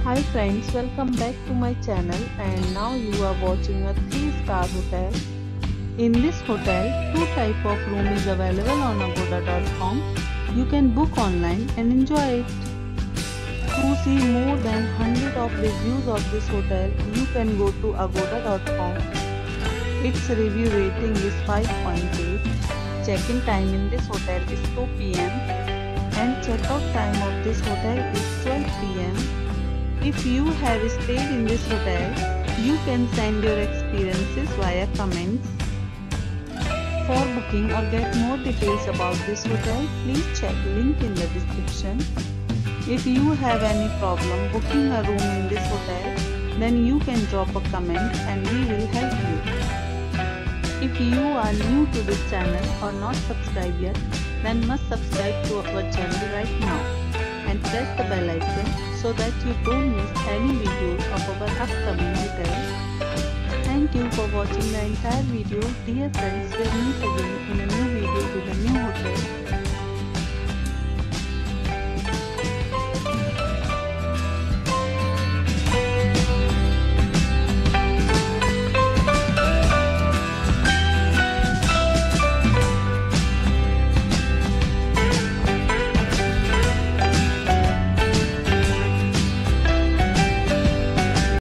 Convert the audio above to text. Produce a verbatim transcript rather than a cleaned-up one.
Hi friends, welcome back to my channel and now you are watching a three star hotel. In this hotel, two type of room is available on agoda dot com. You can book online and enjoy it. To see more than one hundred of reviews of this hotel, you can go to agoda dot com. Its review rating is five point eight. Check-in time in this hotel is two p m and check-out time of this hotel is twelve p m If you have stayed in this hotel, you can send your experiences via comments. For booking or get more details about this hotel, please check link in the description. If you have any problem booking a room in this hotel, then you can drop a comment and we will help you. If you are new to this channel or not subscribed yet, then must subscribe to our channel right now and press the bell icon so that you don't miss any video of our upcoming hotel. Thank you for watching the entire video. Dear friends, we'll meet again in a new video with a new hotel.